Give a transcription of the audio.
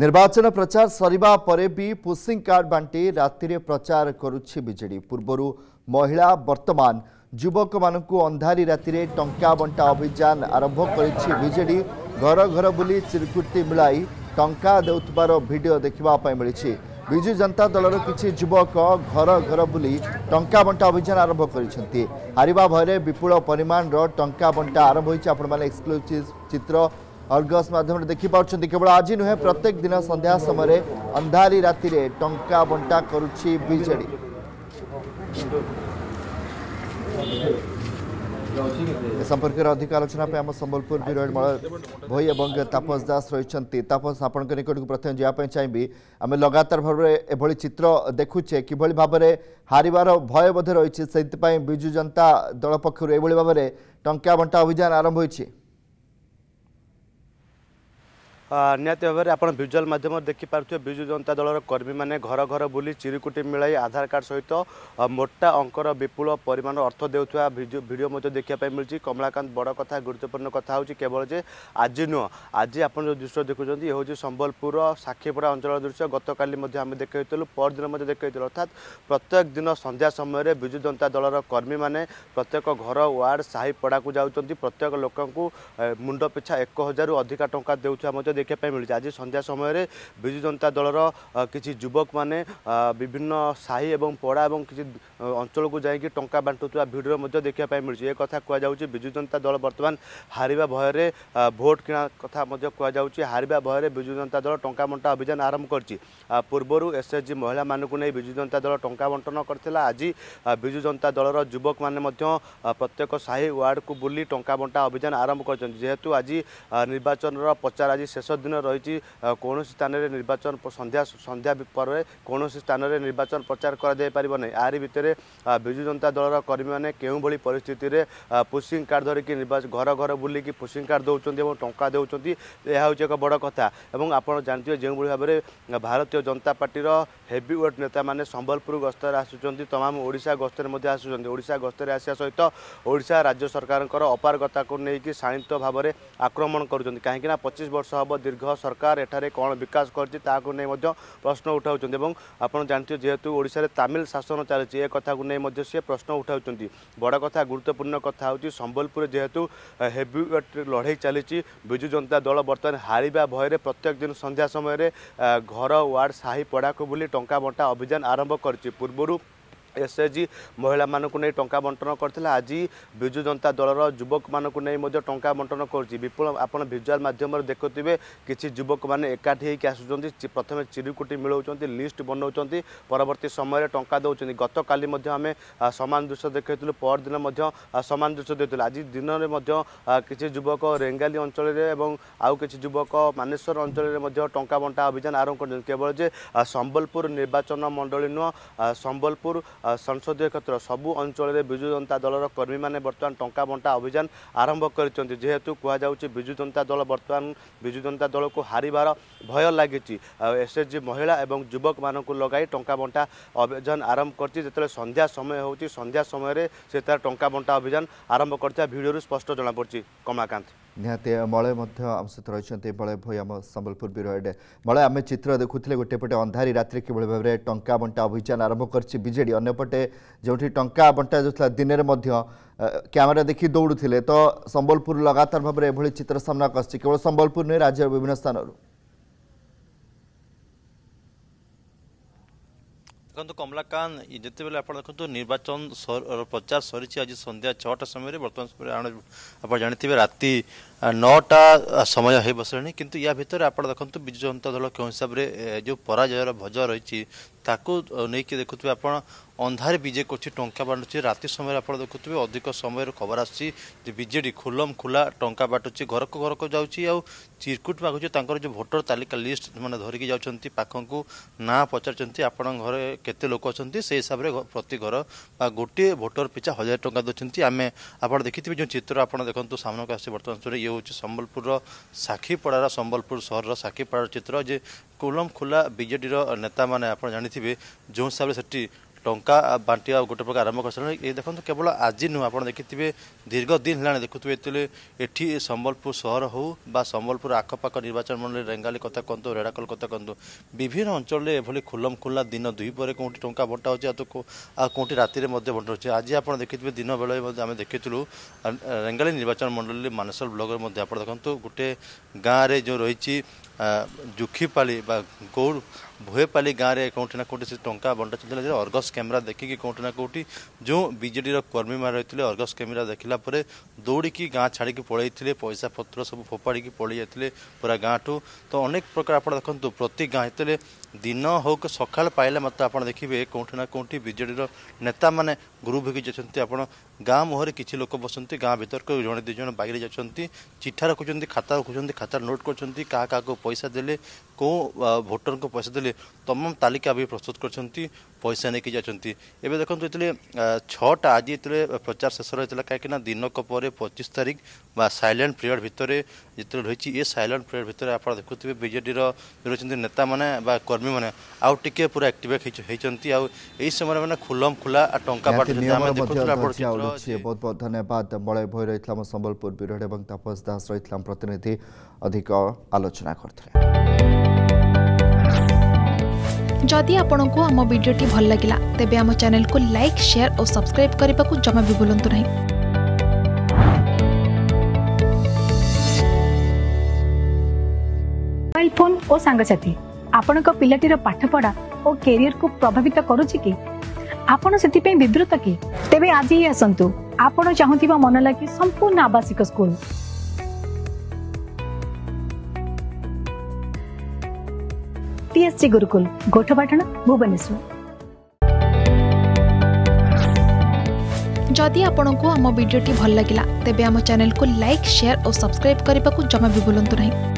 निर्वाचन प्रचार सरिबा परे भी पुशिंग कार्ड बांटी राति प्रचार करुछि बीजेडी। पूर्वरु महिला वर्तमान युवक मानकु अंधारी राति टंका बंटा अभियान आरंभ करिछि बीजेडी। घर घर बुली चिरकुटी मिलाई टंका देउतबार वीडियो देखिबा पय मिलिछि। विजु जनता दलर किछि युवक घर घर बुली टंका बंटा अभियान आरंभ करिसेंती। हारिबा भयरे विपुल परिमाण रो टंका बंटा आरंभ होइछि। आपण माने एक्सक्लूसिव चित्र अर्गस माध्यम देखि पाउछन्ती। केवल आज नुहे प्रत्येक दिन संध्या समय अंधारी राति रे टंका बंटा करुछि बीजेडी। संपर्क में अधिक आलोचना पे आम संबलपुर ब्यूरो भई और तापस दास रही। तापस आपण निकट को प्रथम जावाई चाहिए। आम लगातार भाव एभली चित्र देखुचे कि भाव में हारिबार भय बोधे रही से विजु जनता दल पक्षर एभली भाव में टंका बंटा अभियान आरंभ होइछि। निहत भाव में आप विजुआल मध्यम देखिपे विजु जनता दलर कर्मी मैंने घर घर बुली चिरकुटी मिलाई आधार कार्ड सहित मोटा अंकर विपुल परिमाण अर्थ देउथुआ वीडियो देखा मिली। कमलाकांत बड़ कथा गुरुत्वपूर्ण कथा हूँ केवल जे आज नुह आज आप जो दृश्य देखुं ये हूँ संबलपुर साक्षीपड़ा अंचल दृश्य। गतकाली आम देखु परदिन देखु अर्थात प्रत्येक दिन संध्या समय विजु जनता दलर कर्मी मैंने प्रत्येक घर वार्ड साही पड़ा को जाऊँच। प्रत्येक लोक मुंड पिछा 1000 रु अधिका टंका देउथुआ देखा मिली। आज संध्या समय विजु जनता दलर किसी युवक माने विभिन्न साही एवं पड़ा और किसी अंचल को जाकि टंका बांटुवा भिडियो देखा मिली। एक कथा कहुच्छे विजु जनता दल बर्तमान हारिबा भय भोट किणा कथा कहुच्छे। हारिबा भय विजु जनता दल टंका बंटा अभियान आरंभ कर पूर्वर एसएचजी महिला मानक नहीं विजु जनता दल टंका बंटन करथिला। आज विजु जनता दलर युवक माने प्रत्येक साही वार्ड को बुली टंका बंटा अभियान आरंभ कर जेहेतु आज निर्वाचन प्रचार आज शेष दिन रही कौन स्थान में निर्वाचन संध्या पर कौन स्थान में निर्वाचन प्रचार कर आरी भितर विजु जनता दलर कर्मी मैंने क्यों भली परिस्थिति रे पुशिंग कार्ड धरिकी घर घर बुलिकी पुशिंग कार्ड दौरान और टंका दौरान यह हूँ एक बड़ कथा। और आप जानते जो भाव में Bharatiya Janata party heavy weight नेता मैंने संबलपुर गस्तर आसुँच तमाम ओडिशा गस्तर आसुँच। ओडिशा गस्तर आसा सहित ओडिशा राज्य सरकार अपारगता को लेकिन शाणित भाव में आक्रमण करुँच कहीं 25 वर्ष हम दीर्घ सरकार एठारे कौन विकास करछि ताको नै मध्य प्रश्न उठाउछन्ति। एवं आपण जानते जेहेतु ओडिशा रे तमिल शासन चलछि ए कथा को नै मध्य से प्रश्न उठाउछन्ति। बड़ कथा गुरुत्वपूर्ण कथा होछि संबलपुर जेहेतु हेवी लड़ाई चली विजु जनता दल बर्तमान हारिबा भय प्रत्येक दिन संध्या समय घर वार्ड साही पड़ा को बुली टंका बंटा अभियान आरंभ करछि। पूर्वरु एसएचजी महिला मानक नहीं टंका बंटन करथिला। आज विजु जनता दलर युवक मानक नहीं टंका बंटन कर विपुल आप विजुआल माध्यम देखुवे किसी युवक मैंने एकाठी होकर आसुँच। प्रथम चिरुकुटी मिलाऊँ लिस्ट बनाऊँ परवर्ती समय टंका दौरान। गत काली आम सामान दृश्य देखु परदिन सामान दृश्य देखुँ। आज दिन में किसी युवक रेंगाली अंचल आउ किसी युवक मानेश्वर अंचल टंका बंटा अभियान आरंभ कर केवल जे संबलपुर निर्वाचन मंडली नुह संबलपुर संसदीय क्षेत्र सबु अंचल विजु जनता दलर कर्मी मैंने बर्तमान टंका बंटा अभियान आरंभ कर जेहेतु कहुच्छे विजु जनता दल बर्तमान विजु जनता दल को हारिबार भय लगी एसएचजी महिला और युवक मानक लगाई टंका बंटा अभियान आरंभ कर संध्या समय होती संध्या समय से तार टंका बंटा अभियान आरंभ करता भिडियो स्पष्ट जना पड़ी। कमलाकांत निहाते मलय आम सहित रही मलय भई आम संबलपुर ब्यूरो हेड मलय आम चित्र देखुले गोटे पटे अंधारी रात्रि किभली भाव में टंका बंटा अभियान आरंभ कर बीजेडी अन्यपटे जो टंका बंटा जाऊला दिन में कैमेरा देखी दौड़ुले तो संबलपुर लगातार भाव में एभली चित्र सामना आसी केवल संबलपुर नुहे राज्य विभिन्न स्थान देखो कमलाकांत जिते बेले आप देखो निर्वाचन प्रचार सरी आज संध्या 6टा समय बर्तमान समय आप जानते राति 9टा समय हो बसले किंतु या भितर आप देखो विजु जनता दल क्यों हिसाब से जो पराजयर भज रही ताकू नहीं कि देखुए आप अंधारे विजय कर टंका बांटुचे। राति समय आप देखुए अधिक समय खबर आसी बीजेडी खुलम खुला टंका बांटुचे घर को जाऊँगी आ चिरकुट मागुचे जो भोटर तालिका लिस्ट मैंने धरिकी जाऊँच पाखक ना पचार आप घर केते लोक अच्छा से हिसाब से प्रति घर गोटे भोटर पिछा 1000 टंका दूसरी आम आप देखिए जो चित्र आप देखो सामना को आसे बर्तमान ये हूँ संबलपुर साक्षीपड़ार संबलपुर सहर साक्षीपड़ार चित्र जे कुलम खुला बीजेडी नेता मैंने आप जानी जो हिसाब से टंका बांटिया गोटे प्रकार आरंभ कर ये देखो केवल आज नुह आप देखिए दीर्घ दिन है देखुए ये संबलपुर सहर हो बा संबलपुर आखपाख निर्वाचन मंडल रेंगाली कथा कहतु रेड़ाकल कथा कहतु विभिन्न अंचल एभली खुलम खुला दिन दुई पर कौटी टंका बंटा हो कौटी राति बंटा हो आज आप देखिए दिन बेले आम देखीलु रेंगाली निर्वाचन मंडल मानसल ब्लॉक में आप देखो गोटे गाँव में जो रही जुखीपाली गौड़ भोएपाली गाँव में कौटी ना कौटी से टंका बंटा चलते अर्गस कैमेरा देखिकी कौटी ना कौटी जो बीजेडी कर्मी मैंने रही अर्गस कैमेरा देखला दौड़ी गाँ छाड़ी पलैते पैसा पत्र सब फोपाड़ी पलि जाते पूरा गाँ ठू तो अनेक प्रकार आप देखो प्रति गाँ जो दिन हो सकाल पाइला मत आप देखिए कौटी ना कौटी बीजेडी नेता मैंने ग्रुप होती आप गाँ मुहर किसी लोक बसती गाँ भीतर को जड़े दुई जन बाइक जाती चिठा रखुच्च खाता रखुच्च खाता नोट कर क्या पैसा देले कौ भोटर को पैसा देले तमाम तालिका भी प्रस्तुत कर पैसा नहीं जाती एवं देखो ये 6टा आज ये प्रचार शेष रही है कहीं दिनक पर 25 तारीख साइलेंट पीरियड भितर जो रही ये साइलेंट पीरियड भितर आप देखुए बीजेडी रही नेता मैंने कर्मी मैंने आउ टे पूरा एक्टिवेट होती समय मैंने खुलम खुला टंका बहुत बहुत धन्यवाद बड़े भई रही संबलपुर ब्यूरो और तापस दास रही प्रतिनिधि अधिक आलोचना करते। जदि आपंक आम भिडी भल लगा तेब आम चैनल को लाइक शेयर और सब्सक्राइब करने को जमा भी भूलु नहीं। मोबाइल फोन और सांगसाथी आपण पिलाटीर पाठपढ़ा और कैरियर को प्रभावित करुच्ची कि आपण से विवृत कि तेबे आज ही आसतु आपण चाहूबा मन लगी संपूर्ण आवासिक स्कूल TSG गुरुकुल गोठपाटण भुवनेश्वर। जदि आपंक आम भिडी भल लगा तेब आम चैनल को लाइक शेयर और सब्सक्राइब करने को जमा भी भूलु नहीं।